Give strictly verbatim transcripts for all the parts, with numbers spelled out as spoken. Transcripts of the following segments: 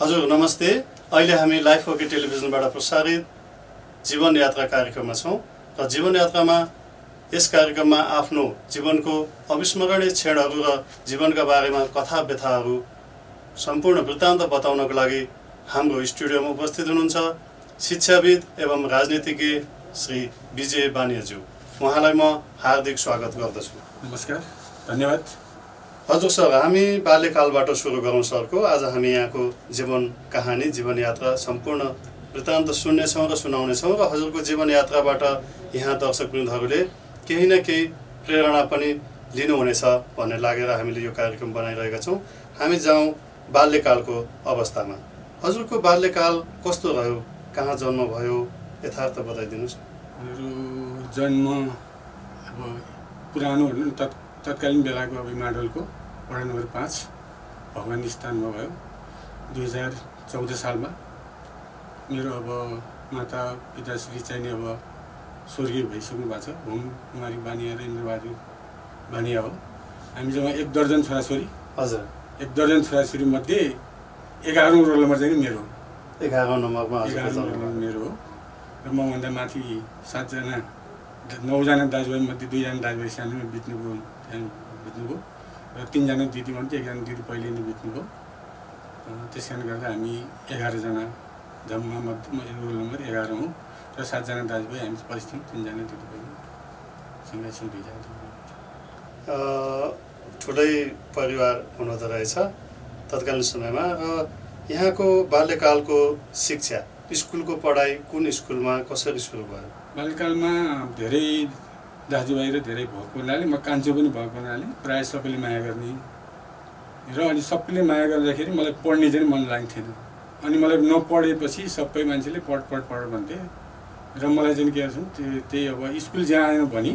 हजुर नमस्ते। अहिले हामी लाइफ ओके टेलिभिजनबाट प्रसारित जीवन यात्रा कार्यक्रममा छौं र जीवन यात्रामा यस कार्यक्रममा आफ्नो जीवनको अविस्मरणीय क्षणहरू र जीवनका बारेमा कथा व्यथाहरू सम्पूर्ण वृत्तान्त बताउनको लागि हाम्रो स्टुडियोमा उपस्थित हुनुहुन्छ शिक्षाविद एवं राजनीतिज्ञ श्री विजय बानियाज्यू। उहाँलाई म हार्दिक स्वागत गर्दछु। नमस्कार, धन्यवाद। हजुर सर, हामी बाल्यकालबाट सुरु गरौँ सरको। आज हामी यहाँको जीवन कहानी जीवन यात्रा सम्पूर्ण वृत्तान्त सुन्नेछौँ र सुनाउनेछौँ र हजुरको जीवन यात्राबाट यहाँ दर्शकवृन्दहरूले केही न केही प्रेरणा पनि लिनुहुनेछ भन्ने लागेर हामीले यो कार्यक्रम बनाइरहेका छौँ। हामी जाउँ बाल्यकालको अवस्थामा। हजुरको बाल्यकाल कस्तो रह्यो? कहाँ जन्म भयो? यथार्थ बताइदिनुहोस्। मेरो जन्म अब पुरानो तत् तत्कालीन बेलाको अब माडलको वडा नम्बर पाँच भगवान स्थानमा भयो दुई हजार चौध सालमा। मेरो अब माता पिताश्री चाहिँ अब स्वर्गीय भइसक्नु भएको छ। होम कुमारी बानिया र इन्द्रबहादुर बानिया हो। हामी जम्मा एक दर्जन छोराछोरी। हजुर, एक दर्जन छोराछोरी मध्ये एघारौँ रोल नम्बर चाहिँ मेरो एघारौँ नम्बरमा मेरो हो र मभन्दा माथि सातजना नौजना दाजुभाइ मध्ये दुईजना दाजुभाइ सानोमा बित्नुभयो बित्नुभयो र तिनजना दिदी मध्ये एकजना दिदी पहिले नै बित्नुभयो। त्यस कारणले गर्दा हामी एघारजना जम्मा मध्ये रोल नम्बर एघार हौँ र सातजना दाजुभाइ हामी पछि थियौँ, तिनजना दिदी बहिनी सँगै छौँ दुईजना। ठुलै परिवार हुँदो रहेछ तत्कालीन समयमा। र यहाँको बाल्यकालको शिक्षा, स्कुलको पढाइ कुन स्कुलमा कसरी सुरु भयो? बाल्यकालमा धेरै दाजुभाइ र धेरै भएको हुनाले म कान्छो पनि भएको हुनाले प्रायः सबैले माया गर्ने र अनि सबैले माया गर्दाखेरि मलाई पढ्ने चाहिँ मन लाग्थेन। अनि मलाई नपढेपछि सबै मान्छेले पढ पढ पढ भन्थे र मलाई चाहिँ के गर्छन् त्यही अब स्कुल जाएन भने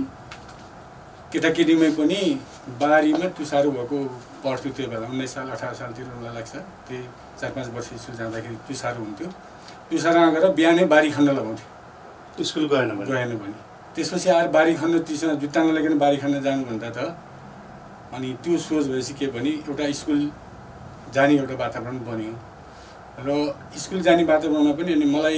केटाकेटीमै पनि बारीमा तुसारो भएको पढ्थ्यो। त्यो बेला उन्नाइस साल अठार सालतिर मलाई लाग्छ, त्यही चार पाँच वर्ष स्कुल जाँदाखेरि तुसारो हुन्थ्यो। तुसारोमा गएर बिहानै बारी खन्न लगाउँथ्यो स्कुल गएन भने गएन भने त्यसपछि आएर बारी खन्न त्योसँग जुत्ता नलागिकन बारी खन्न जानु भन्दा त अनि त्यो सोच भएपछि के भने एउटा स्कुल जाने एउटा वातावरण बन्यो र स्कुल जाने वातावरणमा पनि अनि मलाई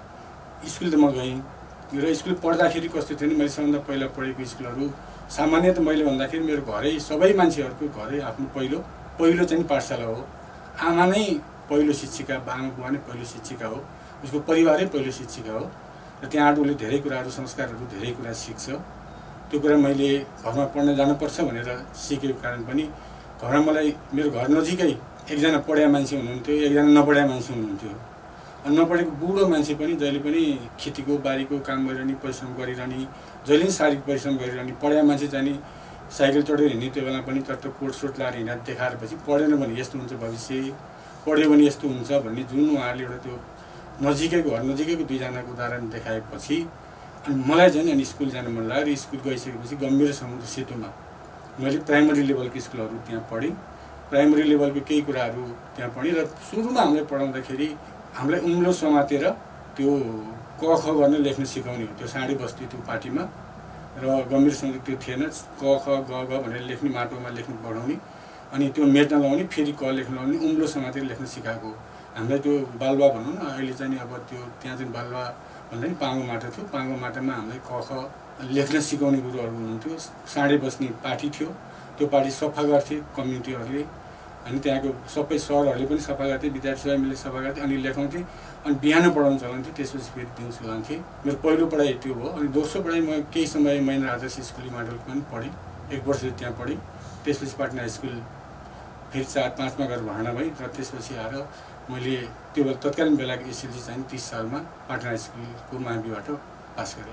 स्कुल त म गएँ र स्कुल पढ्दाखेरि कस्तो थियो भने मैले सबभन्दा पहिला पढेको स्कुलहरू सामान्य त मैले भन्दाखेरि मेरो घरै सबै मान्छेहरूको घरै आफ्नो पहिलो पहिलो चाहिँ पाठशाला हो। आमा नै पहिलो शिक्षिका, आमा बुवा नै पहिलो शिक्षिका हो, उसको परिवारै पहिलो शिक्षिका हो र त्यहाँबाट उसले धेरै कुराहरू संस्कारहरू धेरै कुरा सिक्छ। त्यो कुरा मैले घरमा पढ्न जानुपर्छ भनेर सिकेको कारण पनि घरमा मलाई मेरो घर नजिकै एकजना पढ्या मान्छे हुनुहुन्थ्यो, एकजना नपढ्या मान्छे हुनुहुन्थ्यो। अनि नपढेको बुढो मान्छे पनि जहिले पनि खेतीको बारीको काम गरिरहने, परिश्रम गरिरहने, जहिले पनि शारीरिक परिश्रम गरिरहने। पढ्या मान्छे चाहिँ साइकल चढेर हिँड्ने, त्यो बेला पनि तर कोट सोट लाएर हिँडेर देखाएर पछि पढेन भने यस्तो हुन्छ भविष्य, पढ्यो भने यस्तो हुन्छ भन्ने जुन उहाँहरूले एउटा त्यो नजिकैको घर नजिकैको दुईजनाको उदाहरण देखाएपछि अनि मलाई चाहिँ अनि स्कुल जान मन लाग्यो। स्कुल गइसकेपछि गम्भीर समुद्र सेतुमा मैले प्राइमरी लेभलको स्कुलहरू त्यहाँ पढेँ। प्राइमरी लेभलको केही कुराहरू त्यहाँ पढेँ र सुरुमा हामीले पढाउँदाखेरि हामीलाई उम्लो समातेर त्यो क ख गर्न लेख्न सिकाउने हो। त्यो साँडे बस्ती त्यो पार्टीमा र गम्भीर समुद्र त्यो थिएन, क ख ग ग भनेर लेख्ने, माटोमा लेख्नु पढाउने, अनि त्यो मेट्न लगाउने, फेरि क लेख्न लगाउने, उम्लो समातेर लेख्न सिकाएको। हामीलाई त्यो बालुवा भनौँ न, अहिले चाहिँ अब त्यो त्यहाँ चाहिँ बालुवा भन्दा पनि पाङ्गो माटो थियो। पाङ्गो माटोमा हामीलाई क ख लेख्न सिकाउने गुरुहरू हुनुहुन्थ्यो। साँडे बस्ने पार्टी थियो, त्यो पार्टी सफा गर्थे कम्युनिटीहरूले, अनि त्यहाँको सबै सरहरूले पनि सफा गर्थे, विद्यार्थी स्वयंले सफा गर्थे, अनि लेखाउँथे, अनि बिहान पढाउनु चलाउँथ्यो, त्यसपछि फेरि दिउँसो लान्थे। मेरो पहिलो पढाइ त्यो भयो। अनि दोस्रो पढाइ म केही समय महेन्द्र आदर्श स्कुल माडलको पनि पढेँ, एक वर्ष त्यहाँ पढेँ। त्यसपछि पाटना स्कुल फेरि चार पाँचमा गएर भर्ना भएँ र त्यसपछि आएर मैले त्यो बेला तत्कालीन बेलाको एसएलसी चाहिँ तिस सालमा पाटना स्कुलको माविबाट पास गरेँ।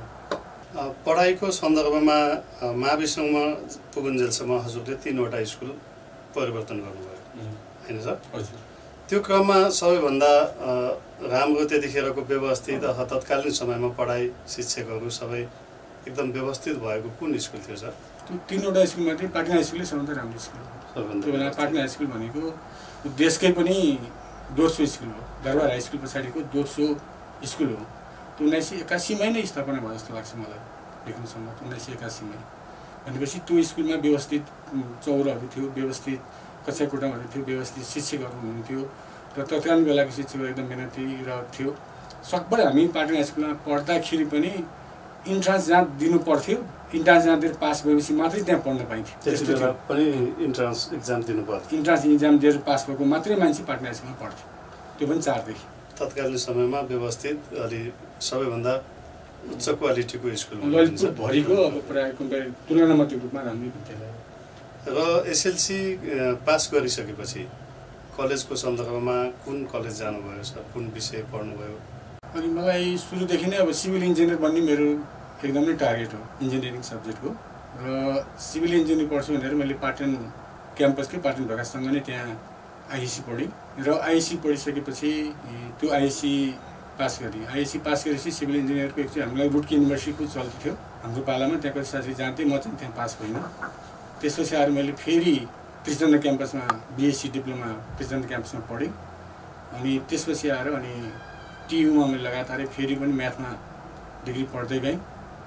पढाइको सन्दर्भमा माविसम्म पुगुन्जेलसम्म हजुरले तिनवटा स्कुल परिवर्तन गर्नुभयो होइन सर? हजुर। त्यो क्रममा सबैभन्दा राम्रो त्यतिखेरको व्यवस्थित अथवा तत्कालीन समयमा पढाइ शिक्षकहरू सबै एकदम व्यवस्थित भएको कुन स्कुल थियो सर? त्यो तिनवटा स्कुलमा चाहिँ पाटना स्कुलै सबभन्दा राम्रो स्कुल हो। त्यो बेला पाटना स्कुल भनेको देशकै पनि दोस्रो स्कुल हो। दरबार हाई स्कुल पछाडिको दोस्रो स्कुल हो। त्यो उन्नाइस सय एकासीमै नै स्थापना भयो जस्तो लाग्छ मलाई देख्नुसम्म, उन्नाइस सय एकासीमै। भनेपछि त्यो स्कुलमा व्यवस्थित चौरहरू थियो, व्यवस्थित कक्षा कोठाहरू थियो, व्यवस्थित शिक्षकहरू हुनुहुन्थ्यो र र तत्कालीन बेलाको शिक्षक एकदम मेहनती र थियो। सकभर हामी पाटन हाई स्कुलमा पढ्दाखेरि पनि इन्ट्रान्स जहाँ दिनु पर्थ्यो, इन्ट्रान्स जहाँ दिएर पास भएपछि मात्रै त्यहाँ पढ्न पाइन्थ्यो। त्यस्तो पनि इन्ट्रान्स एक्जाम दिनु पर्थ्यो। इन्ट्रान्स इक्जाम दिएर पास भएको मात्रै मान्छे पाटन हाई स्कुलमा पढ्थ्यो, त्यो पनि चारदेखि। तत्कालीन समयमा व्यवस्थित अलि सबैभन्दा उच्च क्वालिटीको स्कुल ललितपुरभरिको अब प्रायः कम्पेयर तुलनात्मक रूपमा राम्रै विद्यालय। र एसएलसी पास गरिसकेपछि कलेजको सन्दर्भमा कुन कलेज जानुभयो सर, कुन विषय पढ्नुभयो? अनि मलाई सुरुदेखि नै अब सिभिल इन्जिनियर बन्ने मेरो एकदमै टार्गेट हो इन्जिनियरिङ सब्जेक्टको। र सिभिल इन्जिनियर पढ्छु भनेर मैले पाटन क्याम्पसकै पाटन भगासँग नै त्यहाँ आइएससी पढेँ र आइएससी पढिसकेपछि त्यो आइएससी पास गरेँ। आइएससी पास गरेपछि सिभिल इन्जिनियरको एकचोटि हामीलाई रुड्की युनिभर्सिटीको चल्ती थियो हाम्रो पालामा, त्यहाँको साथी जान्थेँ, म चाहिँ त्यहाँ पास भइनँ। त्यसपछि आएर मैले फेरि त्रिचन्द्र क्याम्पसमा बिएससी डिप्लोमा त्रिचन्द्र क्याम्पसमा पढेँ। अनि त्यसपछि आएर अनि टियुमा मैले लगातारै फेरि पनि म्याथमा डिग्री पढ्दै गएँ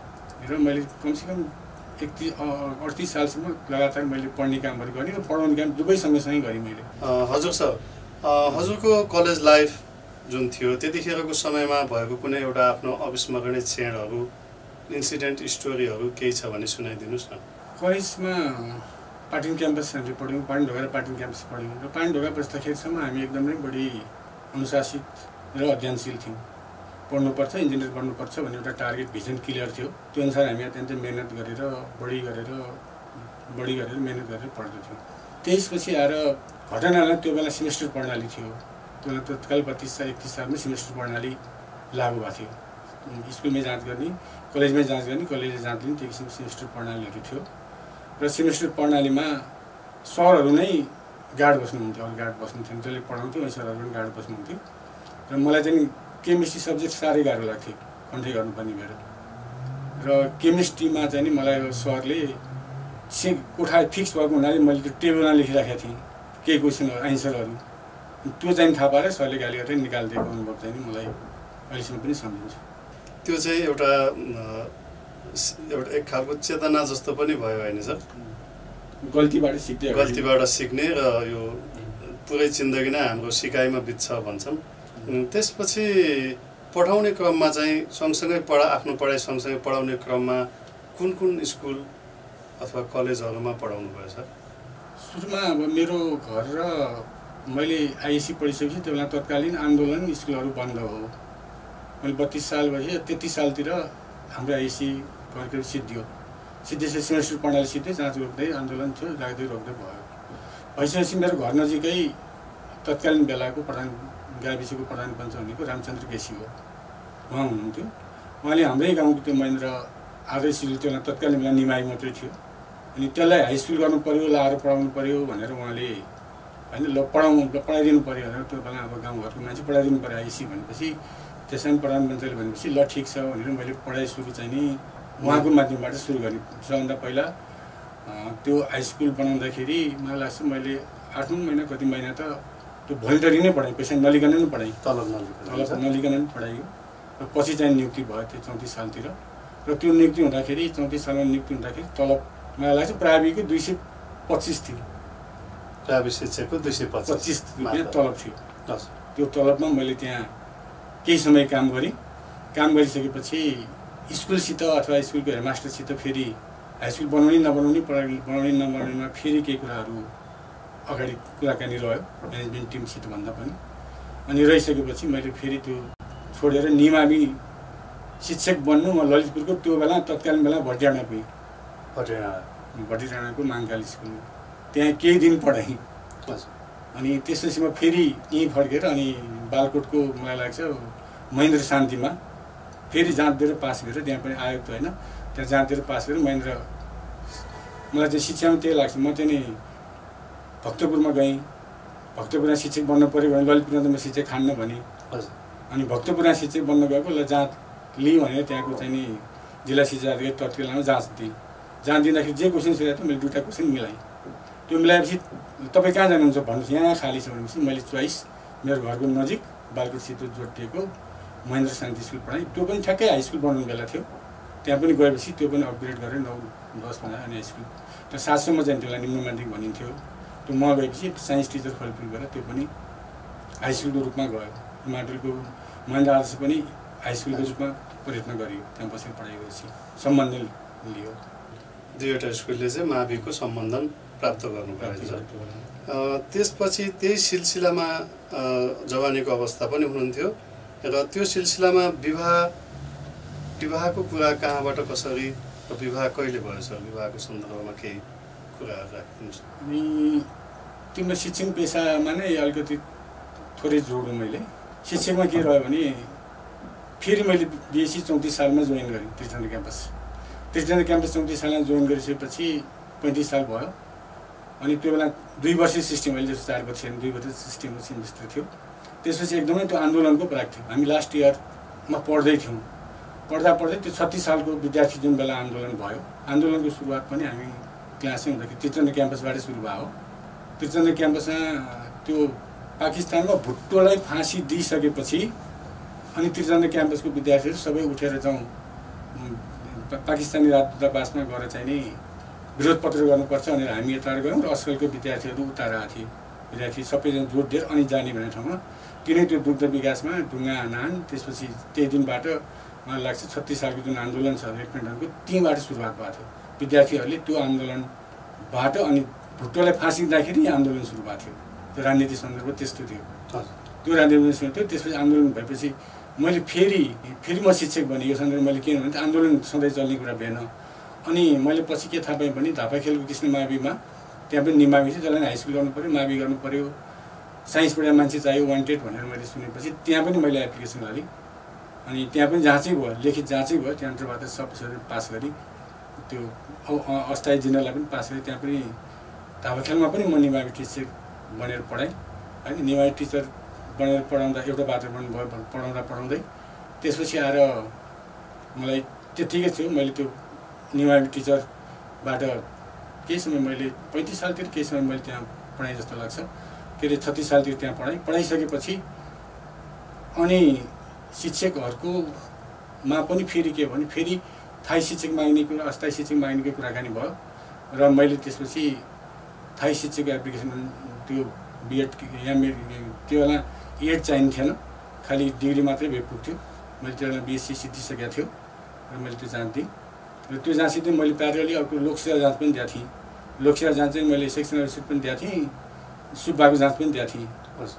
र मैले कमसेकम एकतिस अडतिस सालसम्म लगातार मैले पढ्ने कामहरू गरेँ र पढाउने काम दुवै सँगसँगै गरेँ मैले। हजुर सर, हजुरको कलेज लाइफ जुन थियो त्यतिखेरको समयमा भएको कुनै एउटा आफ्नो अविस्मरणीय क्षणहरू, इन्सिडेन्ट स्टोरीहरू केही छ भने सुनाइदिनुहोस् न। कलेजमा पाटन क्याम्पस हामीले पढ्यौँ, पाटन ढोका र पाटन क्याम्पस पढ्यौँ र पाटन ढोका बस्दाखेरिसम्म हामी एकदमै बढी अनुशासित र अध्ययनशील थियौँ। पढ्नुपर्छ, इन्जिनियर बन्नुपर्छ भन्ने एउटा टार्गेट भिजन क्लियर थियो। त्यो अनुसार हामी अत्यन्तै मिहिनेत गरेर बढी गरेर बढी गरेर मिहिनेत गरेर पढ्दथ्यौँ। त्यसपछि आएर घटनालाई त्यो बेला सेमेस्टर प्रणाली थियो, त्यो बेला तत्काल बत्तिस साल एकतिस सालमा सेमेस्टर प्रणाली लागु भएको थियो। स्कुलमै जाँच गर्ने, कलेजमै जाँच गर्ने, कलेजले जाँच लिने, त्यो किसिमको सेमेस्टर प्रणालीहरू थियो। र सेमेस्टर प्रणालीमा सरहरू नै गार्ड बस्नुहुन्थ्यो, अरू गार्ड बस्नु थिएन, जसले पढाउँथ्यो उही सरहरू पनि गार्ड बस्नुहुन्थ्यो। र मलाई चाहिँ केमिस्ट्री सब्जेक्ट साह्रै गाह्रो लाग्थ्यो कन्ट्री गर्नुपर्ने भएर। र केमिस्ट्रीमा चाहिँ नि मलाई सरले से कोठा फिक्स भएको हुनाले मैले त्यो टेबलमा लेखिराखेको थिएँ केही क्वेसनहरू एन्सरहरू, त्यो चाहिँ थाहा पाएर सरले गाली गरेर निकालिदिएको अनुभव चाहिँ नि मलाई अहिलेसम्म पनि सम्झिन्छ। त्यो चाहिँ एउटा एउटा एक खालको चेतना जस्तो पनि भयो होइन सर? गल्तीबाट सिक्दै गल्तीबाट सिक्ने र यो पुरै जिन्दगी नै हाम्रो सिकाइमा बित्छ भन्छौँ। त्यसपछि पढाउने क्रममा चाहिँ सँगसँगै पढा आफ्नो पढाइ सँगसँगै पढाउने क्रममा कुन कुन स्कुल अथवा कलेजहरूमा पढाउनु भयो सर? सुरुमा अब मेरो घर र मैले आइएससी पढिसकेपछि त्यो बेला तत्कालीन आन्दोलन स्कुलहरू बन्द हो। मैले बत्तिस साल भएपछि तेत्तिस सालतिर हाम्रो आइएससी करिब सिद्धियो। सिद्धिएपछि सेमेस्टर प्रणाली सिद्धि, जाँच रोक्दै आन्दोलन थियो, राख्दै रोक्दै भयो। भइसकेपछि मेरो घर नजिकै तत्कालीन बेलाको प्रधान गाविसको प्रधान पञ्च भनेको रामचन्द्र केसी हो, उहाँ हुनुहुन्थ्यो। उहाँले हाम्रै गाउँको त्यो महेन्द्र आदर्श स्कुल त्यो बेला तत्कालीन बेला निमाई मात्रै थियो, अनि त्यसलाई हाई स्कुल गर्नु पऱ्यो, लाएर पढाउनु पऱ्यो भनेर उहाँले होइन ल पढाउनु पढाइदिनु पऱ्यो भनेर त्यो बेला अब गाउँघरको मान्छे पढाइदिनु पऱ्यो आइएससी भनेपछि त्यसमा प्रधान पञ्चले भनेपछि ल ठिक छ भनेर मैले पढाइ सुरु चाहिँ नि उहाँको माध्यमबाट सुरु गरेँ। सबभन्दा पहिला त्यो हाई स्कुल बनाउँदाखेरि मलाई लाग्छ मैले आठ नौ महिना कति महिना त त्यो भोलिन्टरी नै पढाएँ, पैसा नलिकन नै पढाएँ, तलब नलिकन तलब नलिकन नै पढाइयो। र पछि चाहिँ नियुक्ति भयो त्यो चौतिस सालतिर। र त्यो नियुक्ति हुँदाखेरि चौतिस सालमा नियुक्ति हुँदाखेरि तलब मलाई लाग्छ प्राविको दुई सय पच्चिस थियो, प्रावि शिक्षकको दुई सय पच्चिस रुपियाँ तलब थियो। त्यो तलबमा मैले त्यहाँ केही समय काम गरेँ। काम गरिसकेपछि स्कुलसित अथवा स्कुलको हेडमास्टरसित फेरि हाई स्कुल बनाउने नबनाउने पढाइ बनाउने नबनाउनेमा फेरि केही कुराहरू अगाडि कुराकानी रह्यो म्यानेजमेन्ट टिमसित भन्दा पनि। अनि रहिसकेपछि मैले फेरि त्यो छोडेर निमावि शिक्षक बन्नु म ललितपुरको त्यो बेला तत्कालीन बेला भटियाडा पुगेँ। भटियाडा भटियाडाको माङकाली स्कुल त्यहाँ केही दिन पढाएँ। अनि त्यसपछि म फेरि यहीँ फर्केर अनि बालकोटको मलाई लाग्छ महेन्द्र शान्तिमा फेरि जाँच दिएर पास गरेर त्यहाँ पनि आयोग त होइन, त्यहाँ जाँच दिएर पास गरेर महेन्द्र मलाई चाहिँ शिक्षामा त्यही लाग्छ। म चाहिँ नि भक्तपुरमा गएँ, भक्तपुरमा शिक्षक बन्न पऱ्यो भने ललितपुरमा त म शिक्षक खान्न भने अनि भक्तपुरमा शिक्षक बन्न गएको ल जाँच लिएँ भनेर त्यहाँको चाहिँ नि जिल्ला शिक्षा अधिकारी तत्कालमा जाँच दिएँ। जाँच दिँदाखेरि जे क्वेसन सोधेको थियो मैले दुईवटा क्वेसन मिलाएँ। त्यो मिलाएपछि तपाईँ कहाँ जानुहुन्छ भन्नुहोस्, यहाँ खाली छ भनेपछि मैले चोइस मेरो घरको नजिक बालकोटसित जोडिएको महेन्द्र शान्ति स्कुल पढाएँ। त्यो पनि ठ्याक्कै हाई स्कुल बनाउने बेला थियो, त्यहाँ पनि गएपछि त्यो पनि अपग्रेड गरेर नौ दस बनायो अनि हाई स्कुल र सातसम्म चाहिँ त्यसलाई निम्न माध्यमिक भनिन्थ्यो। त्यो म गएपछि साइन्स टिचर फलफुल गरेर त्यो पनि हाई स्कुलको रूपमा गयो। हिमालयको महेन्द्र आदर्श पनि हाई स्कुलको रूपमा प्रयत्न गरियो। त्यहाँ बसेर पढाइ गरेपछि सम्बन्ध लियो। दुईवटा स्कुलले चाहिँ माविको सम्बन्धन प्राप्त गर्नुभएको छ। त्यसपछि त्यही सिलसिलामा जवानीको अवस्था पनि हुनुहुन्थ्यो र त्यो सिलसिलामा विवाह विवाहको कुरा कहाँबाट कसरी र विवाह कहिले भयो सर? विवाहको सन्दर्भमा केही कुराहरू राखिदिनुहोस्। अनि तिम्रो शिक्षण पेसामा नै अलिकति थोरै जोडौँ। मैले शिक्षकमा के रह्यो भने फेरि मैले बिएससी चौतिस सालमा जोइन गरेँ त्रिचन्द्र क्याम्पस। त्रिचन्द्र क्याम्पस चौतिस सालमा जोइन गरिसकेपछि पैँतिस साल भयो। अनि त्यो बेला दुई वर्षीय सिस्टम, अहिले जस्तो चार वर्ष दुई वर्ष सिस्टमको सेमिस्टर थियो। त्यसपछि एकदमै त्यो आन्दोलनको प्राग थियो। हामी लास्ट इयरमा पढ्दै थियौँ। पढ्दा पढ्दै त्यो छत्तिस सालको विद्यार्थी जुन बेला आन्दोलन भयो, आन्दोलनको सुरुवात पनि हामी क्लासै हुँदाखेरि त्रिचन्द्र क्याम्पसबाटै सुरु भयो। त्रिचन्द्र क्याम्पसमा त्यो पाकिस्तानमा भुट्टोलाई फाँसी दिइसकेपछि अनि त्रिचन्द्र क्याम्पसको विद्यार्थीहरू सबै उठेर जाउँ पाकिस्तानी राजदूतावासमा गएर चाहिँ नि विरोध पत्र गर्नुपर्छ भनेर हामी यता गयौँ र अस्कलको विद्यार्थीहरू उता आएको थिए। विद्यार्थी सबैजना जोड दिएर अनि जाने भन्ने ठाउँमा तिनै त्यो दुग्ध विकासमा ढुङ्गा हान। त्यसपछि त्यही दिनबाट मलाई लाग्छ छत्तिस सालको जुन आन्दोलन छ रेडमेन्टनको त्यहीँबाट सुरुवात भएको थियो। विद्यार्थीहरूले त्यो आन्दोलनबाट अनि भुट्टोलाई फाँसी दिँदाखेरि आन्दोलन सुरु भएको थियो। त्यो राजनीति सन्दर्भ त्यस्तो थियो। त्यो राजनीति सन्दर्भ थियो। त्यसपछि आन्दोलन भएपछि मैले फेरि फेरि म शिक्षक बनेँ। यो सन्दर्भ मैले के भने आन्दोलन सधैँ चल्ने कुरा भएन। अनि मैले पछि के थाहा पाएँ भने धापाखेलको कृष्ण माविमा त्यहाँ पनि निमावि थियो, जसलाई हाई स्कुल गर्नु पऱ्यो, मावि गर्नु पऱ्यो, साइन्स पढाउने मान्छे चाहियो वान्टेड भनेर मैले सुनेपछि त्यहाँ पनि मैले एप्लिकेसन गरेँ। अनि त्यहाँ पनि जाँचै भयो, लिखित जाँचै भयो। त्यहाँबाट सब पास गरेँ। त्यो अस्थायी जिल्लालाई पनि पास गरेँ। त्यहाँ पनि धापाखेलमा पनि म निमावि टिचर बनेर पढाएँ होइन। निमावि टिचर बनेर पढाउँदा एउटा वातावरण भयो पढाउँदा पढाउँदै त्यसपछि आएर मलाई त्यत्तिकै थियो। मैले त्यो निमावि टिचरबाट केही समय मैले पैँतिस सालतिर केही समय मैले त्यहाँ पढाएँ जस्तो लाग्छ। के अरे छत्तिस सालतिर त्यहाँ पढाएँ। पढाइसकेपछि अनि शिक्षकहरूको मा पनि फेरि के भने फेरि थाई शिक्षक माग्ने कुरा, अस्थायी शिक्षक माग्नेको कुराकानी भयो र मैले त्यसपछि थाई शिक्षकको एप्लिकेसन त्यो बिएड एमएड त्यो बेला एड चाहिने थिएन, खालि डिग्री मात्रै भए पुग्थ्यो। मैले त्यो बेला बिएससी सिद्धिसकेको थियो र मैले त्यो जान्थेँ र त्यो जाँच चाहिँ मैले प्यारली अर्को लोकसेवा जाँच पनि दिएको थिएँ। लोकसेवा जाँच चाहिँ मैले सेक्सन अफिसर पनि दिएको थिएँ, सुब्बाको जाँच पनि दिएको थिएँ।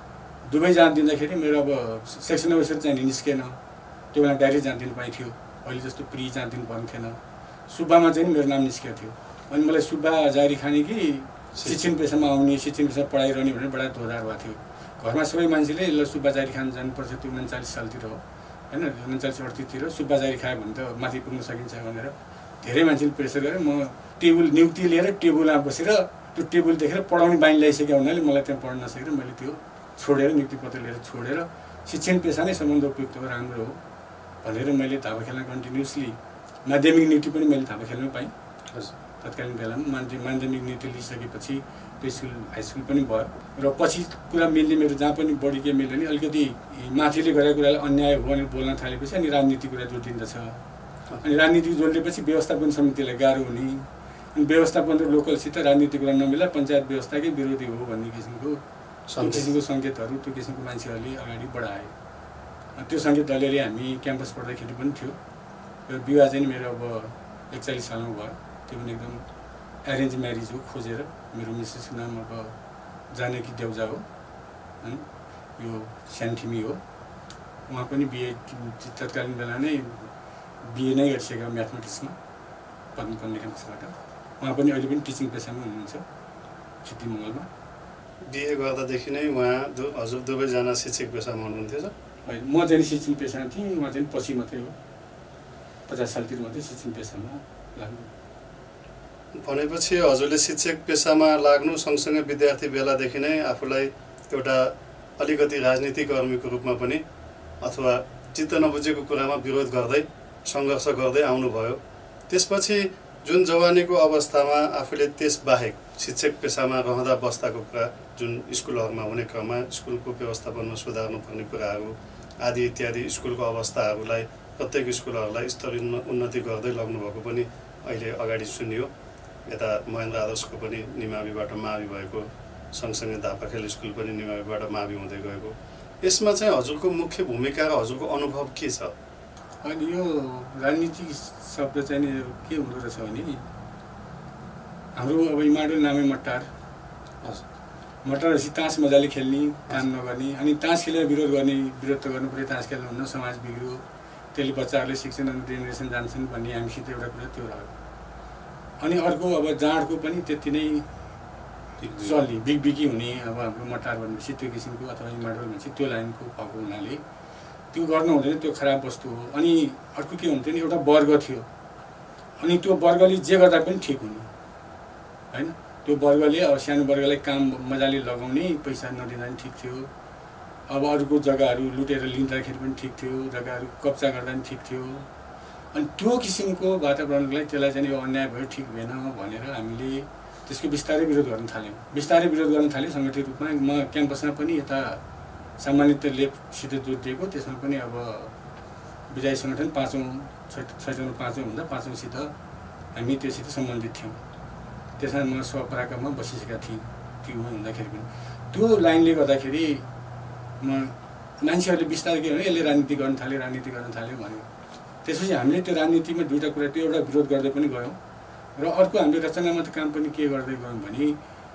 दुवै जाँच दिँदाखेरि मेरो अब सेक्सन अफिसर चाहिँ निस्केन। त्यो बेला डाइरेक्ट जाँच दिनु पाइन्थ्यो, अहिले जस्तो प्रि जाँच दिनु पर्ने थिएन। सुब्बामा चाहिँ मेरो नाम निस्केको थियो। अनि मलाई सुब्बा जारी खाने कि शिक्षण पेसामा आउने, शिक्षण पेसा पढाइरहने भनेर बडा दोधार भएको थियो। घरमा सबै मान्छेले ल सुब्बा जारी खान जानुपर्छ, त्यो उन्चालिस सालतिर हो होइन, उन्चालिस अडतिसतिर सुब्बा जारी खायो भने त माथि पुग्न सकिन्छ भनेर धेरै मान्छेले प्रेसर गरे। म टेबल नियुक्ति लिएर टेबलमा बसेर त्यो टेबल देखेर पढाउने बानी ल्याइसकेको हुनाले मलाई त्यहाँ पढ्न नसकेर मैले त्यो छोडेर नियुक्ति पत्र लिएर छोडेर शिक्षण पेसा नै सम्बन्ध उपयुक्त हो, राम्रो हो भनेर मैले धापाखेलमा कन्टिन्युसली माध्यमिक नियुक्ति पनि मैले धापाखेलमै पाएँ। तत्कालीन बेलामा माध्य माध्यमिक नियुक्ति लिइसकेपछि त्यो स्कुल हाई स्कुल पनि भयो र पछि कुरा मिल्ने मेरो जहाँ पनि बढी के मिल्यो भने अलिकति माथिले गरेको कुरालाई अन्याय हो भनेर बोल्न थालेपछि अनि राजनीतिक कुरा जोडिँदछ। अनि राजनीतिक जोडिएपछि व्यवस्थापन समितिलाई गाह्रो हुने, अनि व्यवस्थापन र लोकलसित राजनीतिक कुरा नमिल्दा पञ्चायत व्यवस्थाकै विरोधी हो भन्ने किसिमको किसिमको सङ्केतहरू त्यो किसिमको मान्छेहरूले अगाडि बढाए। त्यो सङ्केत अलिअलि हामी क्याम्पस पढ्दाखेरि पनि थियो। र विवाह चाहिँ मेरो अब एकचालिस सालमा भयो। त्यो पनि एकदम एरेन्ज म्यारिज हो, खोजेर। मेरो मिसेसको नाम अब जानकी देउजा हो होइन, यो स्यान्ठिमी हो। उहाँ पनि बिए तत्कालीन बेला नै बिए नै गरिसकेको म्याथमेटिक्समा पद्म कन्या क्याम्पसबाट। उहाँ पनि अहिले पनि टिचिङ पेसामा हुनुहुन्छ खेती मङ्गलमा। बिए गर्दादेखि नै उहाँ दु हजुर दुवैजना शिक्षक पेसामा हुनुहुन्थ्यो सर? होइन, म चाहिँ शिक्षण पेसामा थिएँ, उहाँ चाहिँ पछि मात्रै हो, पचास सालतिर मात्रै शिक्षण पेसामा लाग्नु। भनेपछि हजुरले शिक्षक पेसामा लाग्नु सँगसँगै विद्यार्थी बेलादेखि नै आफूलाई एउटा अलिकति राजनीतिक कर्मीको रूपमा पनि अथवा चित्त नबुझेको कुरामा विरोध गर्दै सङ्घर्ष गर्दै आउनुभयो। त्यसपछि जुन जवानीको अवस्थामा आफूले त्यसबाहेक शिक्षक पेसामा रहँदा बस्दाको कुरा, जुन स्कुलहरूमा हुने क्रममा स्कुलको व्यवस्थापनमा सुधार्नुपर्ने कुराहरू आदि इत्यादि स्कुलको अवस्थाहरूलाई प्रत्येक स्कुलहरूलाई स्तरीय उन्नति गर्दै लग्नुभएको पनि अहिले अगाडि सुनियो। यता महेन्द्र आदर्शको पनि निमाविबाट मावि भएको सँगसँगै धापाखेल स्कुल पनि निमाविबाट मावि हुँदै गएको, यसमा चाहिँ हजुरको मुख्य भूमिका र हजुरको अनुभव के छ? अनि यो राजनीतिक शब्द चाहिँ नि के हुँदो रहेछ भने हाम्रो अब इमाडोल नामै मट्टार मट्टारपछि तास मजाले खेल्ने, काम नगर्ने, अनि तास खेलेर विरोध गर्ने, विरोध त गर्नु पऱ्यो, तास खेल्नुहुन्न, समाज बिग्रियो, त्यसले बच्चाहरूले शिक्षण अनि जेनेरेसन जान्छन् भन्ने हामीसित एउटा कुरा त्यो रह्यो। अनि अर्को अब जाँडको पनि त्यति नै चल्ने, बिगबिगी हुने, अब हाम्रो मट्टार भनेपछि त्यो किसिमको अथवा इमाडोल भनेपछि त्यो लाइनको भएको हुनाले त्यो गर्नु हुँदैन, त्यो खराब वस्तु हो। अनि अर्को के हुन्थ्यो नि, एउटा वर्ग थियो, अनि त्यो वर्गले जे गर्दा पनि ठिक हुने होइन, त्यो वर्गले अब सानो वर्गलाई काम मजाले लगाउने, पैसा नदिँदा पनि ठिक थियो, अब अरूको जग्गाहरू लुटेर लिँदाखेरि पनि ठिक थियो, जग्गाहरू कब्जा गर्दा पनि ठिक थियो। अनि त्यो किसिमको वातावरणलाई त्यसलाई चाहिँ यो अन्याय भयो, ठिक भएन भनेर हामीले त्यसको बिस्तारै विरोध गर्न थाल्यौँ। बिस्तारै विरोध गर्न थाल्यौँ सङ्गठित रूपमा। म क्याम्पसमा पनि यता सामान्यतः लेफ्टसित जोडिएको, त्यसमा पनि अब विधायी सङ्गठन पाँचौँ छैटौँ पाँचौँ हुँदा पाँचौँसित हामी त्योसित सम्बन्धित थियौँ। त्यसमा म स्वपराक्रममा बसिसकेका थिएँ टियुमा हुँदाखेरि पनि। त्यो लाइनले गर्दाखेरि म मान्छेहरूले बिस्तारै के भने यसले राजनीति गर्न थाल्यो, राजनीति गर्न थाल्यो भन्यो। त्यसपछि हामीले त्यो राजनीतिमा दुईवटा कुरा, त्यो एउटा विरोध गर्दै पनि गयौँ र अर्को हामीले रचनामत काम पनि के गर्दै गयौँ भने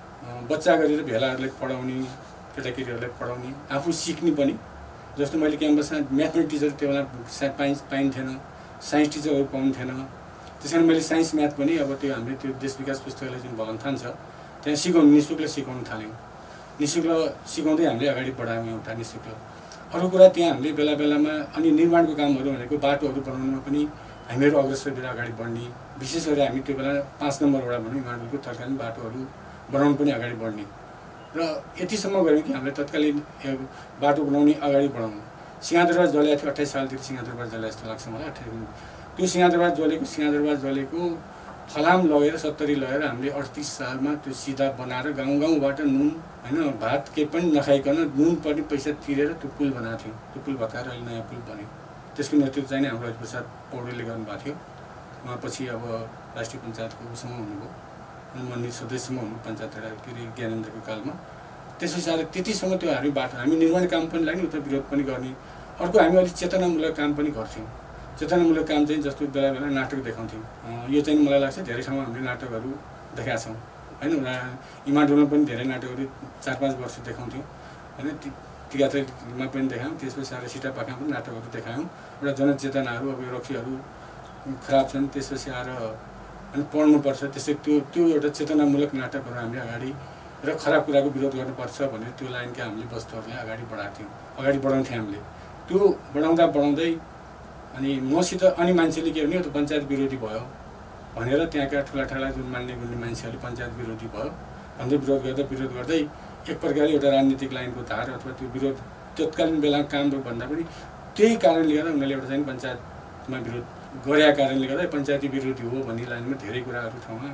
बच्चा गरेर भेलाहरूलाई पढाउने, केटाकेटीहरूलाई पढाउने, आफू सिक्ने पनि। जस्तो मैले क्याम्पसमा म्याथमेटिक्स टिचर त्यो बेला सायद पाइ पाइन्थेन, साइन्स टिचरहरू पाउँथेन, त्यस कारण मैले साइन्स म्याथ पनि अब त्यो हामीले त्यो देश विकास पुस्तकालय जुन भगनथान छ त्यहाँ सिकाउनु, नि शुल्क सिकाउनु थाल्यौँ। नि शुल्क सिकाउँदै हामीले अगाडि बढायौँ एउटा नि शुल्क। अर्को कुरा त्यहाँ हामीले बेला बेलामा अनि निर्माणको कामहरू भनेको बाटोहरू बनाउनुमा पनि हामीहरू अग्रसर भएर अगाडि बढ्ने, विशेष गरी हामी त्यो बेला पाँच नम्बरबाट भनौँ इमाडोलको तत्कालीन बाटोहरू बनाउनु पनि अगाडि बढ्ने र यतिसम्म गऱ्यौँ कि हामीले तत्कालीन बाटो बनाउने अगाडि बढाउनु। सिंहदरबार जलेको थियो अट्ठाइस सालतिर, सिंहदरबार जले जस्तो लाग्छ मलाई अठाइस। त्यो सिंहदरबार जलेको सिंहदरबार जलेको फलाम लगेर सत्तरी लगेर हामीले अडतिस सालमा त्यो सिधा बनाएर गाउँ गाउँबाट नुन होइन भात केही पनि नखाइकन नुन पनि पैसा तिरेर त्यो पुल बनाएको थियौँ। त्यो पुल भत्काएर अहिले नयाँ पुल बन्यो। त्यसको नेतृत्व चाहिँ हाम्रो हरिप्रसाद पौडेलले गर्नुभएको थियो। उहाँ पछि अब राष्ट्रिय पञ्चायतको उसम्म हुनुभयो, अनुमन्त्रित सदस्यमा हुनु पञ्चायत के अरे ज्ञानेन्द्रको कालमा। त्यसपछि आएर त्यतिसम्म त्यो हामी बाटो हामी निर्माण काम पनि लाग्ने, उता विरोध पनि गर्ने। अर्को हामी अलिक चेतनामूलक काम पनि गर्थ्यौँ। चेतनामूलक काम चाहिँ जस्तो बेला बेला नाटक देखाउँथ्यौँ। यो चाहिँ मलाई लाग्छ धेरै ठाउँमा हामीले नाटकहरू देखाएका छौँ होइन। इमाडोलमा पनि धेरै नाटकहरू चार पाँच वर्ष देखाउँथ्यौँ होइन। टिकाथलीमा पनि देखायौँ, त्यसपछि आएर सिटापाखामा पनि नाटकहरू देखायौँ। एउटा जनचेतनाहरू अब यो रक्सीहरू खराब छन्, त्यसपछि आएर अनि पढ्नुपर्छ, त्यसै त्यो त्यो एउटा चेतनामूलक नाटकहरू हामीले अगाडि र खराब कुराको विरोध गर्नुपर्छ भनेर त्यो लाइनका हामीले वस्तुहरूलाई अगाडि बढाएको थियौँ, अगाडि बढाउँथ्यौँ हामीले। त्यो बढाउँदा बढाउँदै अनि मसित अनि मान्छेले के भने यो त पञ्चायत विरोधी भयो भनेर त्यहाँका ठुला ठुला जुन मान्ने गुन्ने मान्छेहरूले पञ्चायत विरोधी भयो भन्दै विरोध गर्दा विरोध गर्दै एक प्रकारले एउटा राजनीतिक लाइनको धार अथवा त्यो विरोध तत्कालीन बेला कामहरू भन्दा पनि त्यही कारणले गर्दा उनीहरूले एउटा चाहिँ पञ्चायतमा विरोध गरेका कारणले गर्दा पञ्चायती विरोधी हो भन्ने लाइनमा धेरै कुराहरू ठाउँमा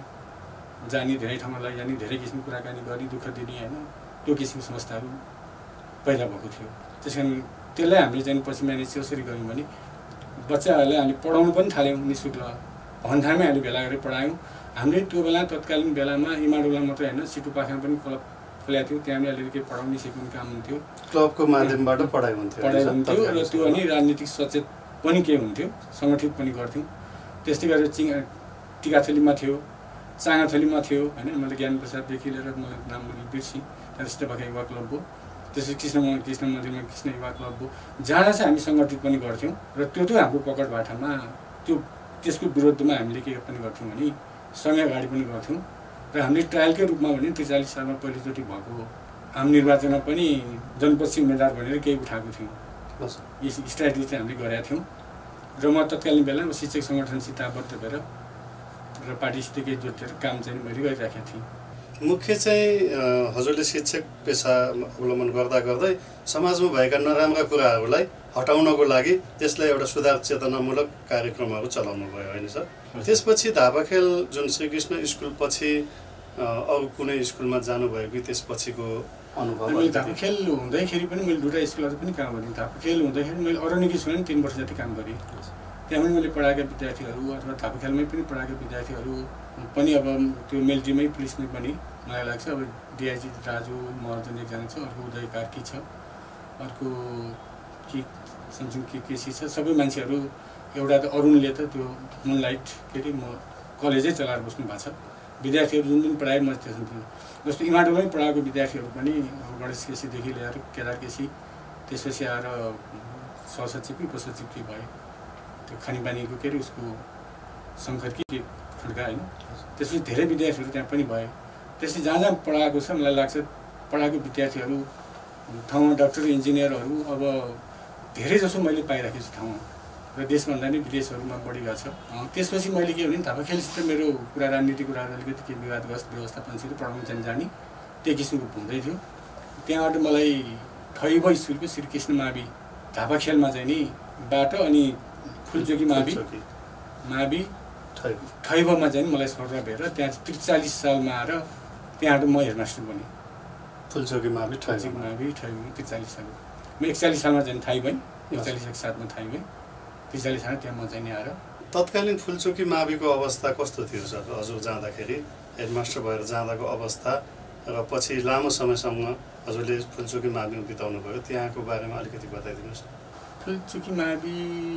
जाने, धेरै ठाउँमा लैजाने, धेरै किसिमको कुराकानी गर्ने, दुःख दिने होइन, त्यो किसिमको समस्याहरू पैदा भएको थियो। त्यस कारण त्यसलाई हामीले चाहिँ पछि म्यानेज कसरी गऱ्यौँ भने बच्चाहरूलाई हामीले पढाउनु पनि थाल्यौँ नि शुल्क भन्दामै हामीले भेला गरेर पढायौँ। हामीले त्यो बेला तत्कालीन बेलामा इमाडोलमा मात्रै होइन सिटुपाखामा पनि क्लब खोलेको थियो, त्यहाँ पनि अलिअलि केही पढाउने सिकाउने काम हुन्थ्यो, क्लबको माध्यमबाट पढाइ हुन्थ्यो पढाइ हुन्थ्यो र त्यो अनि राजनीतिक सचेत पनि के हुन्थ्यो, सङ्गठित पनि गर्थ्यौँ। त्यस्तै गरेर चिङ टिकाथलीमा थियो, चाँगाथलीमा थियो होइन। मैले ज्ञान प्रसाददेखि लिएर मलाई नाम बिर्सेँ, त्यहाँ सिटुपाखा युवा क्लब हो, त्यसै कृष्ण कृष्ण मन्दिरमा कृष्ण युवा क्लब हो, जहाँ चाहिँ हामी सङ्गठित पनि गर्थ्यौँ र त्यो त्यो हाम्रो पकड भाटामा त्यो त्यसको विरुद्धमा हामीले के पनि गर्थ्यौँ भने सँगै अगाडि पनि गर्थ्यौँ। र हामीले ट्रायलकै रूपमा भने त्रिचालिस सालमा पहिलोचोटि भएको आम निर्वाचनमा पनि जनपक्षी उम्मेदवार भनेर केही उठाएको थियौँ। यस स्ट्राटेजी चाहिँ हामीले गरेका थियौँ र म तत्कालीन बेलामा शिक्षक सङ्गठनसित आबद्ध भएर र पार्टीसित केही जोडेर काम चाहिँ मैले गरिराखेका थिएँ। मुख्य चाहिँ हजुरले शिक्षक पेसा अवलम्बन गर्दा गर्दै समाजमा भएका नराम्रा कुराहरूलाई हटाउनको लागि त्यसलाई एउटा सुधार चेतनामूलक कार्यक्रमहरू चलाउनु भयो होइन सर? त्यसपछि धापाखेल जुन श्रीकृष्ण स्कुल पछि अरू कुनै स्कुलमा जानुभयो कि त्यसपछिको अनुभव? मैले धापाखेल हुँदाखेरि पनि मैले दुईवटा स्कुलहरू पनि काम गरेँ। धापाखेल हुँदाखेरि मैले अरनिक स्कुलमा पनि तिन वर्ष जति काम गरेँ। त्यहाँ पनि मैले पढाएका विद्यार्थीहरू अथवा धापाखेलमै पनि पढाएका विद्यार्थीहरू पनि अब त्यो मिलिट्रीमै पुलिसमै पनि मलाई लाग्छ। अब डिआइजी राजु महर्जन एकजना छ, अर्को उदय कार्की छ, अर्को के समथिङ के केसी छ। सबै मान्छेहरू एउटा त अरुणले त त्यो मुनलाइट के अरे म कलेजै चलाएर बस्नु भएको छ। विद्यार्थीहरू जुन जुन पढाए म त्यसमा थियो। जस्तो इमाडोमै पढाएको विद्यार्थीहरू पनि गणेश केसीदेखि लिएर केदार केसी, त्यसपछि आएर सहसचिव कि उपसचिव के भयो, त्यो खानेपानीको के अरे उसको शङ्कर कि के खड्का होइन। त्यसपछि धेरै विद्यार्थीहरू त्यहाँ पनि भए। त्यसपछि जहाँ जहाँ पढाएको छ मलाई लाग्छ पढाएको विद्यार्थीहरू ठाउँमा डाक्टर इन्जिनियरहरू अब धेरै जसो मैले पाइराखेको छु ठाउँमा, र देशभन्दा नै विदेशहरूमा बढी गएको छ। त्यसपछि मैले के भने धापाखेलसित मेरो कुरा राजनीतिक कुराहरू अलिकति के विवादग्रस्त व्यवस्थापनसित पढाउनु चाहिँ जाने त्यही किसिमको हुँदै थियो। त्यहाँबाट मलाई ठैब स्कुलको श्रीकृष्ण मावि धापाखेलमा चाहिँ नि बाटो अनि फुलचोकी मावि मावि ठैबमा चाहिँ मलाई सर भेटेर त्यहाँ त्रिचालिस सालमा आएर त्यहाँबाट म हेडमास्टर बनेँ। फुलचोकी मावि ठैब मावि ठैब त्रिचालिस साल म एकचालिस सालमा चाहिँ थाहै भएँ, एकचालिस एक सातमा थाहै भएँ, त्रिचालिस साल त्यहाँ म चाहिँ आएर। तत्कालीन फुलचोकी माविको अवस्था कस्तो थियो सर हजुर जाँदाखेरि, हेडमास्टर भएर जाँदाको अवस्था र पछि लामो समयसम्म हजुरले फुलचोकी माविमा बिताउनु भयो, त्यहाँको बारेमा अलिकति बताइदिनुहोस्। फुलचोकी मावि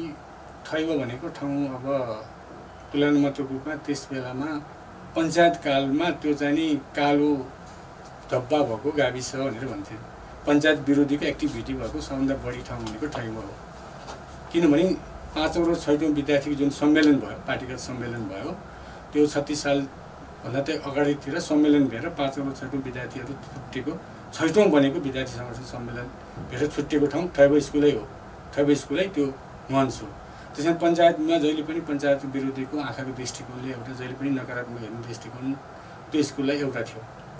ठैब भनेको ठाउँ अब तुलनात्मक रूपमा त्यस बेलामा पञ्चायत कालमा त्यो चाहिँ नि कालो धब्बा भएको गाविस भनेर भन्थ्यो। पञ्चायत विरोधीको एक्टिभिटी भएको सबभन्दा बढी ठाउँ भनेको ठैब हो। किनभने पाँचौँ र छैटौँ विद्यार्थीको जुन सम्मेलन भयो, पार्टीगत सम्मेलन भयो, त्यो छत्तिस सालभन्दा चाहिँ अगाडितिर सम्मेलन भएर पाँचौँ र छैटौँ विद्यार्थीहरू छुट्टिएको, छैटौँ बनेको विद्यार्थी संगठन सम्मेलन भएर छुट्टिएको ठाउँ ठैब स्कुलै हो। ठैब स्कुलै त्यो मञ्च हो। त्यसमा पञ्चायतमा जहिले पनि पञ्चायत विरोधीको आँखाको दृष्टिकोणले एउटा जहिले पनि नकारात्मक हेर्ने दृष्टिकोण त्यो स्कुललाई एउटा थियो।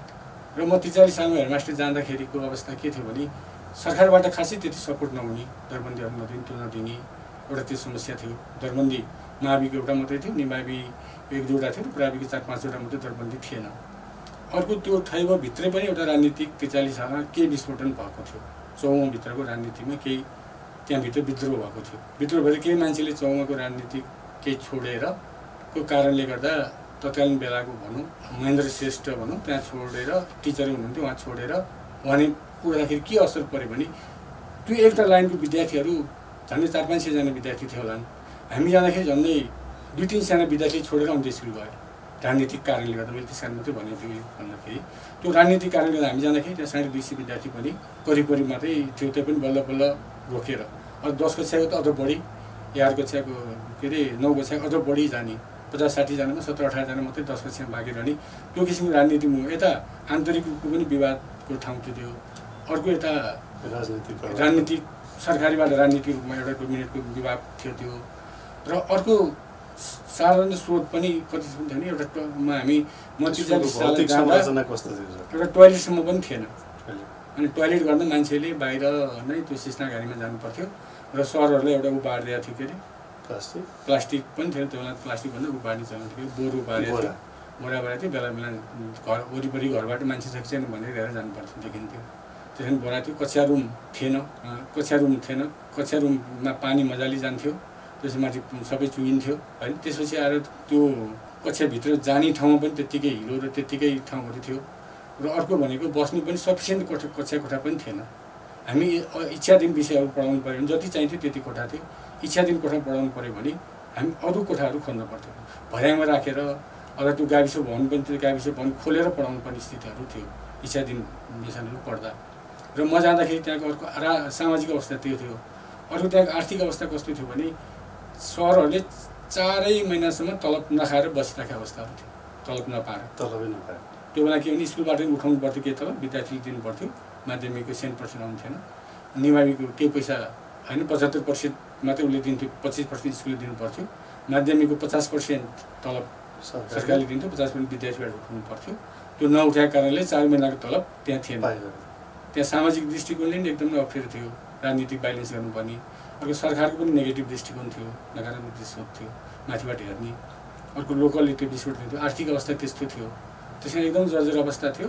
र म त्रिचालिस सालमा हेडमास्टर जाँदाखेरिको अवस्था के थियो भने सरकारबाट खासै त्यति सपोर्ट नहुने, दरबन्दीहरू नदिने, त्यो नदिने एउटा त्यो समस्या थियो। दरबन्दी माविको एउटा मात्रै थियो, निमावि एक दुईवटा थियो, प्राविको चार पाँचवटा मात्रै दरबन्दी थिएन। अर्को त्यो ठैबभित्रै पनि एउटा राजनीतिक त्रिचालिस सालमा केही विस्फोटन भएको थियो। चौमभित्रको राजनीतिमा केही त्यहाँभित्र विद्रोह भएको थियो। विद्रोह भएर केही मान्छेले चौमाको राजनीति केही छोडेर को कारणले गर्दा तत्कालीन बेलाको भनौँ महेन्द्र श्रेष्ठ भनौँ त्यहाँ छोडेर टिचर हुनुहुन्थ्यो, उहाँ छोडेर उहाँले उड्दाखेरि के असर पऱ्यो भने त्यो एउटा लाइनको विद्यार्थीहरू झन्डै चार पाँच सयजना विद्यार्थी थियो होला। हामी जाँदाखेरि झन्डै दुई तिनजना विद्यार्थी छोडेर आउँदै स्कुल गयो राजनीतिक कारणले गर्दा। मैले त्यस कारण मात्रै भनेको थिएँ भन्दाखेरि त्यो राजनीतिक कारणले गर्दा हामी जाँदाखेरि त्यहाँ साढे दुई सय विद्यार्थी पनि करिब करिब मात्रै थियो, त्यो पनि बल्ल बल्ल रोकेर। अब दस कक्षाको त अझ बढी, एघार कक्षाको के अरे नौ कक्षाको अझ बढी जाने, पचास साठीजनामा सत्र अठारजना मात्रै दस कक्षामा बाँकी रहने, त्यो किसिमको राजनीति मुख। यता आन्तरिक रूपको पनि विवादको ठाउँ थियो त्यो, अर्को यता राजनीतिक राजनीतिक सरकारीबाट राजनीतिक रूपमा एउटा डोमिनेटको विवाद थियो त्यो। र अर्को साधारण स्रोत पनि कति थियो नि, एउटा हामी म त्रिचालिस साल जाँदा एउटा टोयलेटसम्म पनि थिएन। अनि टोयलेट गर्न मान्छेले बाहिर नै त्यो सिस्नाघारीमा जानु पर्थ्यो र सरहरूले एउटा उ बाँडिदिएको थियो के अरे प्लास्टिक प्लास्टिक पनि थियो, त्यो बेला प्लास्टिक भन्दा उ बाँड्ने चलन थियो, बोरो बाँडेको थियो, बोरा बाँडेको थियो। बेला बेला घर वरिपरि घरबाट मान्छे छ कि छैन भनेर हेरेर जानु पर्थ्यो, देखिन्थ्यो। त्यसरी बोरा थियो। कक्षा रुम थिएन, कक्षा रुम थिएन, कक्षा रुममा पानी मजाले जान्थ्यो, त्यसपछि माथि सबै चुइन्थ्यो होइन। त्यसपछि आएर त्यो कक्षाभित्र जाने ठाउँमा पनि त्यत्तिकै हिलो र त्यत्तिकै ठाउँहरू थियो। र अर्को भनेको बस्ने पनि सफिसियन्ट कोठा कक्षा कोठा पनि थिएन। हामी इच्छाधीन विषयहरू पढाउनु पऱ्यो भने जति चाहिन्थ्यो त्यति कोठा थियो। इच्छाधीन कोठा पढाउनु पऱ्यो भने हामी अरू कोठाहरू खोज्नु पर्थ्यो, भर्याङमा राखेर। अझ त्यो गाविस भवन पनि त्यो गाविस भवन खोलेर पढाउनु पर्ने स्थितिहरू थियो इच्छाधीन विषयहरू पढ्दा। र म जाँदाखेरि त्यहाँको अर्को रा सामाजिक अवस्था त्यो थियो। अर्को त्यहाँको आर्थिक अवस्था कस्तो थियो भने सरहरूले चारै महिनासम्म तलब नखाएर बसिरहेको अवस्थाहरू थियो, तलब नपाएर। तलबै नपाएर त्यो बेला के भने स्कुलबाट पनि उठाउनु पर्थ्यो के तलब, विद्यार्थीले दिनु पर्थ्यो। माध्यमिकको सेन्ट पर्सेन्ट आउँथेन, निमाविको केही पैसा होइन पचहत्तर पर्सेन्ट मात्रै उसले दिन्थ्यो, पच्चिस पर्सेन्ट स्कुलले दिनु पर्थ्यो। माध्यमिकको पचास पर्सेन्ट तलब सरकारले दिन्थ्यो, पचास पर्सेन्ट विद्यार्थीबाट उठाउनु पर्थ्यो। त्यो नउठाएको कारणले चार महिनाको तलब त्यहाँ थिएन। त्यहाँ सामाजिक दृष्टिकोणले पनि एकदमै अप्ठ्यारो थियो, राजनीतिक ब्यालेन्स गर्नुपर्ने। अर्को सरकारको पनि नेगेटिभ दृष्टिकोण थियो, नकारात्मक दृष्टिकोण थियो माथिबाट हेर्ने। अर्को लोकलले त्यो विस्फोट थियो, आर्थिक अवस्था त्यस्तो थियो। त्यसमा एकदम जर्जर अवस्था थियो।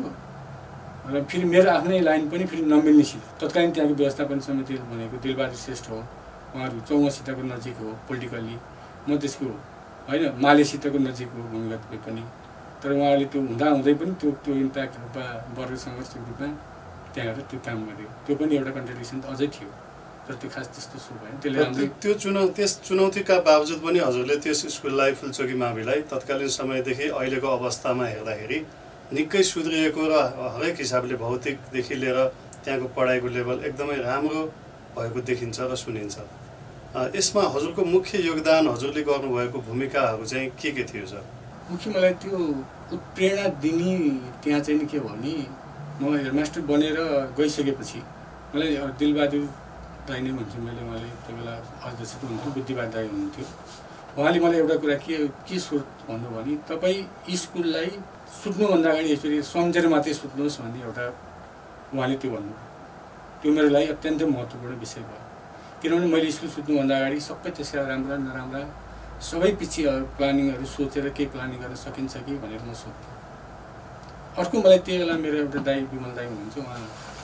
र फेरि मेरो आफ्नै लाइन पनि फेरि नमिल्ने थियो। तत्कालीन त्यहाँको व्यवस्थापन समिति भनेको दिलबहादुर श्रेष्ठ हो, उहाँहरू चौमसितको नजिक हो पोलिटिकल्ली। म त्यसको होइन मालेसितको नजिक हो भूमिगत पनि। तर उहाँले त्यो हुँदा हुँदै पनि त्यो त्यो इम्प्याक्ट रूपमा वर्ग सङ्घर्षको रूपमा त्यहाँ गएर त्यो काम गर्यो। त्यो पनि एउटा कन्ट्रिब्युसन अझै थियो, तर त्यो खास त्यस्तो सो भएन। त्यसले त्यो चुनौ त्यस चुनौतीका बावजुद पनि हजुरले त्यस स्कुललाई फुलचोकी माविलाई तत्कालीन समयदेखि अहिलेको अवस्थामा हेर्दाखेरि निकै सुध्रिएको र हरेक हिसाबले भौतिकदेखि लिएर त्यहाँको पढाइको लेभल एकदमै राम्रो भएको देखिन्छ र सुनिन्छ। यसमा हजुरको मुख्य योगदान, हजुरले गर्नुभएको भूमिकाहरू चाहिँ के के थियो सर? मुख्य मलाई त्यो उत्प्रेरणा दिने त्यहाँ चाहिँ के हो भने म हेडमास्टर बनेर गइसकेपछि मलाई दिलबहादुर दाइ नै भन्छु मैले, उहाँले त्यो बेला अध्यक्ष हुनुहुन्थ्यो, बुद्धिवाद दाइ हुनुहुन्थ्यो। उहाँले मलाई एउटा कुरा के के सोच भन्नु भने तपाईँ स्कुललाई सुत्नुभन्दा अगाडि यसरी सम्झेर मात्रै सुत्नुहोस् भन्ने एउटा उहाँले त्यो भन्नु। त्यो मेरो लागि अत्यन्तै महत्त्वपूर्ण विषय भयो, किनभने मैले स्कुल सुत्नुभन्दा अगाडि सबै त्यसका राम्रा नराम्रा सबै पछि प्लानिङहरू सोचेर केही प्लानिङ गर्न सकिन्छ कि भनेर म सोध्थेँ। अर्को मलाई त्यो बेला मेरो एउटा दाइ विमल दाइ हुनुहुन्छ, उहाँ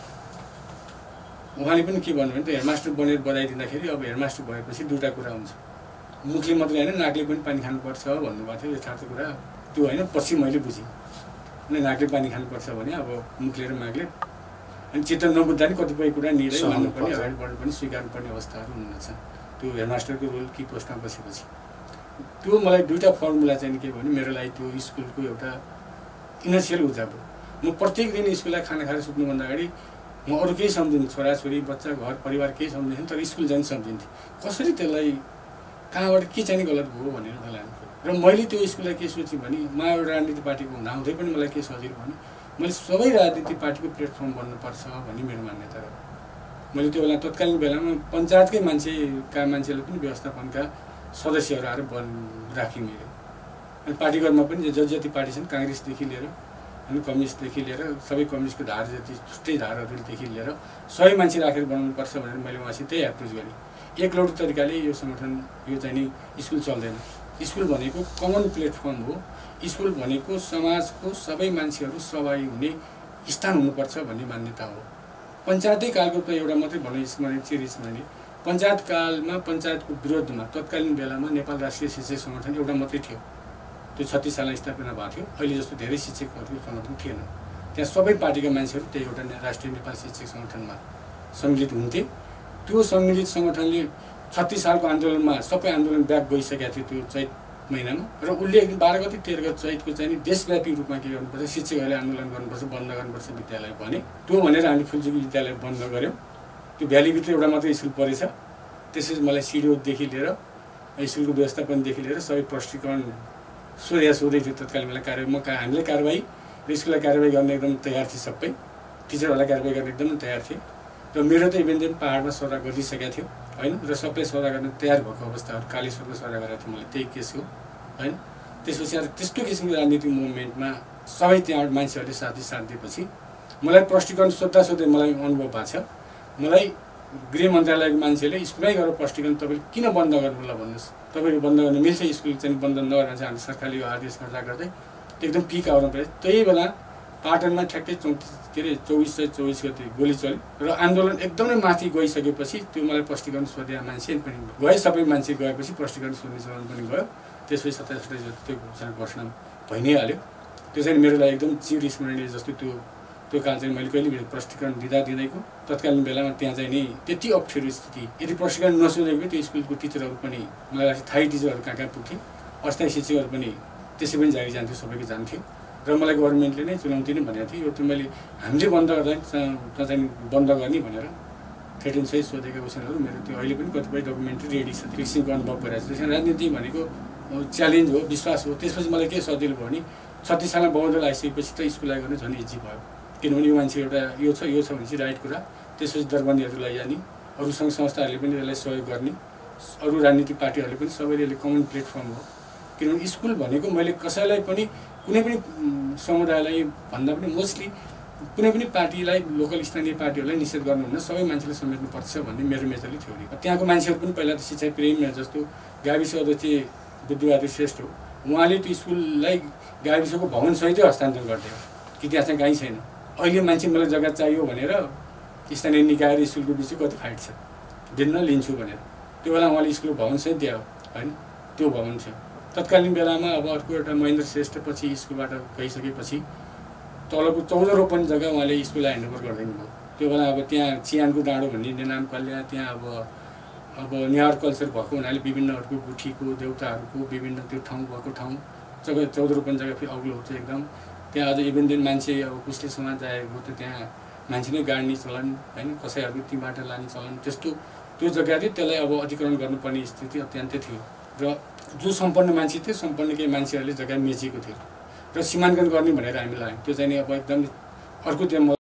उहाँले पनि के भन्नुभयो भने त हेडमास्टर बनेर बजाइदिँदाखेरि अब हेडमास्टर भएपछि दुईवटा कुरा हुन्छ, मुखले मात्रै होइन नाकले पनि पानी खानुपर्छ भन्नुभएको थियो। यथार्थ कुरा त्यो होइन, पछि मैले बुझेँ। अनि नाकले पानी खानुपर्छ भने अब मुखले र मागले अनि चित्त नबुझ्दा नि कतिपय कुरा निर्णय मान्नुपर्ने, अगाडि बढ्नु पनि स्वीकार्नुपर्ने अवस्थाहरू हुनुहुन्छ त्यो हेडमास्टरको रोल कि पोस्टमा बसेपछि। त्यो मलाई दुईवटा फर्मुला चाहिँ के भने मेरो लागि त्यो स्कुलको एउटा इनर्सियल ऊर्जा भयो। म प्रत्येक दिन स्कुललाई खाना खाएर सुत्नुभन्दा अगाडि म अरू केही सम्झिन्थेँ, छोराछोरी बच्चा घर परिवार केही सम्झिन्थेँ, तर स्कुल जाने सम्झिन्थेँ। कसरी त्यसलाई कहाँबाट के चाहिँ गलत भयो भनेर मलाई लाग्थ्यो। र मैले त्यो स्कुललाई के सोचेँ भने म एउटा राजनीति पार्टीको हुँदाहुँदै पनि मलाई के सजिलो भने मैले सबै राजनीति पार्टीको प्लेटफर्म बन्नुपर्छ भन्ने मेरो मान्यता हो। मैले त्यो बेला तत्कालीन बेलामा पञ्चायतकै मान्छेका मान्छेले पनि व्यवस्थापनका सदस्यहरू आएर बन राखेँ मैले। अनि पार्टीगतमा पनि जति जति पार्टी छन् काङ्ग्रेसदेखि लिएर अनि कम्युनिस्टदेखि लिएर सबै कम्युनिस्टको धार जति छुट्टै धारहरूदेखि लिएर सबै मान्छे राखेर बनाउनुपर्छ भनेर मैले उहाँसित त्यही एप्रोच गरेँ। एकलौटी तरिकाले यो सङ्गठन यो चाहिँ नि स्कुल चल्दैन। स्कुल भनेको कमन प्लेटफर्म हो, स्कुल भनेको समाजको सबै मान्छेहरू सहभागी हुने स्थान हुनुपर्छ भन्ने मान्यता हो। पञ्चायतै कालको त एउटा मात्रै भनौँ स्मरण चिर स्मरणीय पञ्चायत कालमा पञ्चायतको विरोधमा तत्कालीन बेलामा नेपाल राष्ट्रिय शिक्षक सङ्गठन एउटा मात्रै थियो। त्यो छत्तिस सालमा स्थापना भएको थियो। अहिले जस्तो धेरै शिक्षकहरू सङ्गठन थिएन। त्यहाँ सबै पार्टीका मान्छेहरू त्यही एउटा राष्ट्रिय नेपाल शिक्षक सङ्गठनमा सम्मिलित हुन्थे। त्यो सम्मिलित सङ्गठनले छत्तिस सालको आन्दोलनमा सबै आन्दोलन ब्याक गइसकेको थियो त्यो चैत महिनामा, र उसले एक दिन बाह्र गति तेह्र गति चैतको चाहिँ देशव्यापी रूपमा के गर्नुपर्छ, शिक्षकहरूले आन्दोलन गर्नुपर्छ, बन्द गर्नुपर्छ विद्यालय भने। त्यो भनेर हामीले फुलचोकी विद्यालय बन्द गऱ्यौँ। त्यो भ्यालीभित्र एउटा मात्रै स्कुल परेछ। त्यसपछि मलाई सिडिओदेखि लिएर स्कुलको व्यवस्थापनदेखि लिएर सबै प्रष्टीकरण सोध्या सोधै थियो तत्कालीन बेला कारवाही म कहाँ हामीले कारवाही र स्कुललाई कारवाही गर्ने एकदम तयार थिए, सबै टिचरहरूलाई कारवाही गर्ने एकदम तयार थिए। र मेरो त इभेन दिन पाहाडमा सौदा गरिसकेको थियो होइन, र सबै सौदा गर्न तयार भएको अवस्थाहरू कालेश्वरको सौदा गरेको थियो मैले, त्यही केस हो होइन। त्यसपछि अब त्यस्तो किसिमको राजनीतिक मुभमेन्टमा सबै त्यहाँबाट मान्छेहरूले साथी साथ दिएपछि मलाई प्रष्टीकरण सोद्धा सोध्दै मलाई अनुभव भएको छ। मलाई गृह मन्त्रालयको मान्छेले स्कुलमै गएर प्रष्टीकरण तपाईँले किन बन्द गर्नु होला भन्नुहोस्, तपाईँले बन्द गर्न मिल्छ स्कुल चाहिँ बन्द नगर्न चाहिँ हामीले सरकारले यो आदेश गर्दा गर्दै एकदम पिक आउनु पऱ्यो। त्यही बेला पाटनमा ठ्याक्कै चौतिस के अरे चौबिस सय चौबिस गति गोली चल्यो र आन्दोलन एकदमै माथि गइसकेपछि त्यो मलाई प्रष्टीकरण सोधे मान्छे पनि गए, सबै मान्छे गएपछि प्रष्टीकरण सोध्ने चलन पनि गयो। त्यसपछि सत्ताइस अठाइस त्यो घोषणा घोषणा भइ नै हाल्यो। त्यो चाहिँ मेरो लागि एकदम चिर स्मरणीय जस्तो त्यो त्यो काल चाहिँ मैले कहिले प्रष्टीकरण दिँदा दिँदैको तत्कालीन बेलामा त्यहाँ चाहिँ नि त्यति अप्ठ्यारो स्थिति, यदि प्रष्टीकरण नसोधेको त्यो स्कुलको टिचरहरू पनि मलाई लाग्छ थाहै टिचरहरू कहाँ कहाँ पुग्थे, अस्थायी शिक्षकहरू पनि त्यसै पनि जारी जान्थ्यो, सबैको जान्थ्यो। र मलाई गभर्मेन्टले नै चुनौती नै भनेको थियो, यो त मैले हामीले बन्द गर्दा चाहिँ बन्द गर्ने भनेर थर्टिन सय सोधेका क्वेसनहरू मेरो त्यो अहिले पनि कतिपय डकुमेन्ट्री रेडी छ, त्यो किसिमको अनुभव भइरहेको छ। त्यसमा राजनीति भनेको च्यालेन्ज हो, विश्वास हो। त्यसपछि मलाई के सजिलो भयो भने छत्तिस सालमा बहुदल आइसकेपछि त स्कुललाई गर्ने झन् इजी भयो, किनभने यो मान्छे एउटा यो छ यो छ भने चाहिँ राइट कुरा। त्यसपछि दरबन्दीहरू लैजाने, अरू सङ्घ संस्थाहरूले पनि यसलाई सहयोग गर्ने, अरू राजनीतिक पार्टीहरूले पनि सबैले यसले कमन प्लेटफर्म हो। किनभने स्कुल भनेको मैले कसैलाई पनि कुनै पनि समुदायलाई भन्दा पनि मोस्टली कुनै पनि पार्टीलाई लोकल स्थानीय पार्टीहरूलाई निषेध गर्नुहुन्न, सबै मान्छेले समेट्नुपर्छ भन्ने मेरो मेजरली थ्योरी। त्यहाँको मान्छेहरू पनि पहिला त शिक्षा प्रेमी जस्तो गाविस अध्यक्ष बुद्धिबहादुर श्रेष्ठ हो, उहाँले त्यो स्कुललाई गाविसको भवनसहितै हस्तान्तरण गरिदियो कि त्यहाँ चाहिँ कहीँ छैन। अहिले मान्छे मलाई जग्गा चाहियो भनेर स्थानीय निकाय र स्कुलको बिच कति फाइट छ, दिन लिन्छु भनेर। त्यो बेला उहाँले स्कुलको भवनसहित दियो होइन, त्यो भवन थियो। तत्कालीन बेलामा अब अर्को एउटा महेन्द्र श्रेष्ठ पछि स्कुलबाट गइसकेपछि तलको चौध रोपन जग्गा उहाँले स्कुललाई ह्यान्डओभर गरिदिनु भयो। त्यो बेला अब त्यहाँ चियानको डाँडो भन्ने नाम कल्या त्यहाँ अब अब नेवार कल्चर भएको हुनाले विभिन्नहरूको गुठीको देउताहरूको विभिन्न त्यो ठाउँ भएको ठाउँ जग्गा चौध रोपन जग्गा फेरि अग्लो हुन्छ एकदम। त्यहाँ अझ इभेन दिन मान्छे अब कुस्ले समाज आएको त त्यहाँ मान्छे नै गाड्ने चलन होइन कसैहरूको तीबाट लाने चलन त्यस्तो त्यो जग्गा थियो त्यसलाई अब अतिक्रमण गर्नुपर्ने स्थिति अत्यन्तै थियो र जो सम्पन्न मान्छे थियो सम्पन्न केही मान्छेहरूले जग्गा मेचेको थियो र सीमाङ्कन गर्ने भनेर हामी लाग्यौँ। त्यो चाहिँ अब एकदम अर्को त्यो